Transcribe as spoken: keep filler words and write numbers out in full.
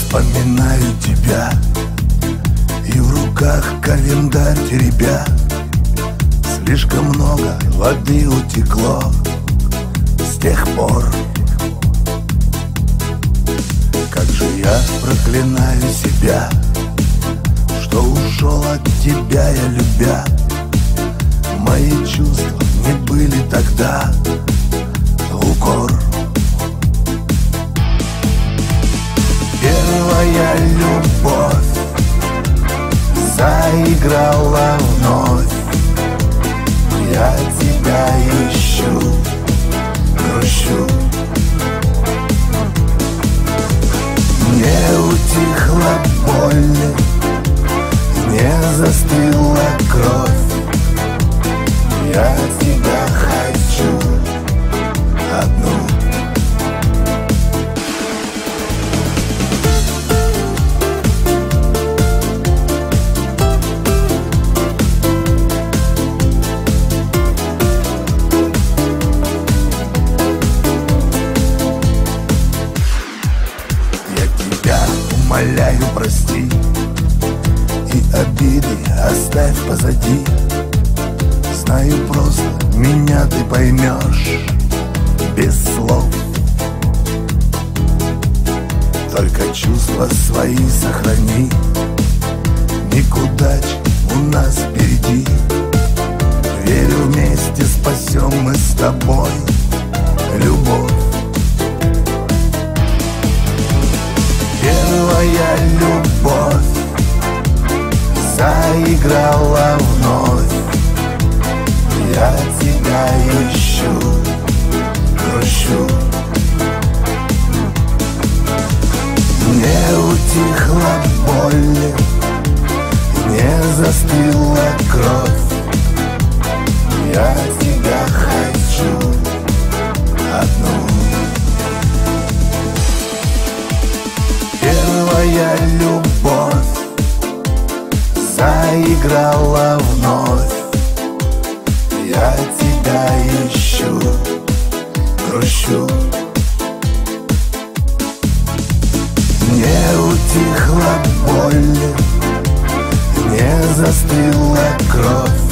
вспоминаю тебя, и в руках календарь теребя. Слишком много воды утекло с тех пор. Как же я проклинаю себя, что ушел от тебя я, любя. Мои чувства не были тогда в укор. Первая любовь заиграла вновь. Я тебя ищу, грущу. Не утихла боль, не застыла кровь. Я тебя хочу одну. Умоляю, прости, и обиды оставь позади. Знаю, просто меня ты поймешь без слов. Только чувства свои сохрани, никуда у нас впереди. Верю, вместе спасем мы с тобой любовь. Первая любовь заиграла вновь. Я тебя ищу, грущу. Не утихла боль, не застыла кровь. Я тебя хочу одну. Первая любовь заиграла вновь. Я тебя ищу, грущу. Не утихла боль, не застыла кровь.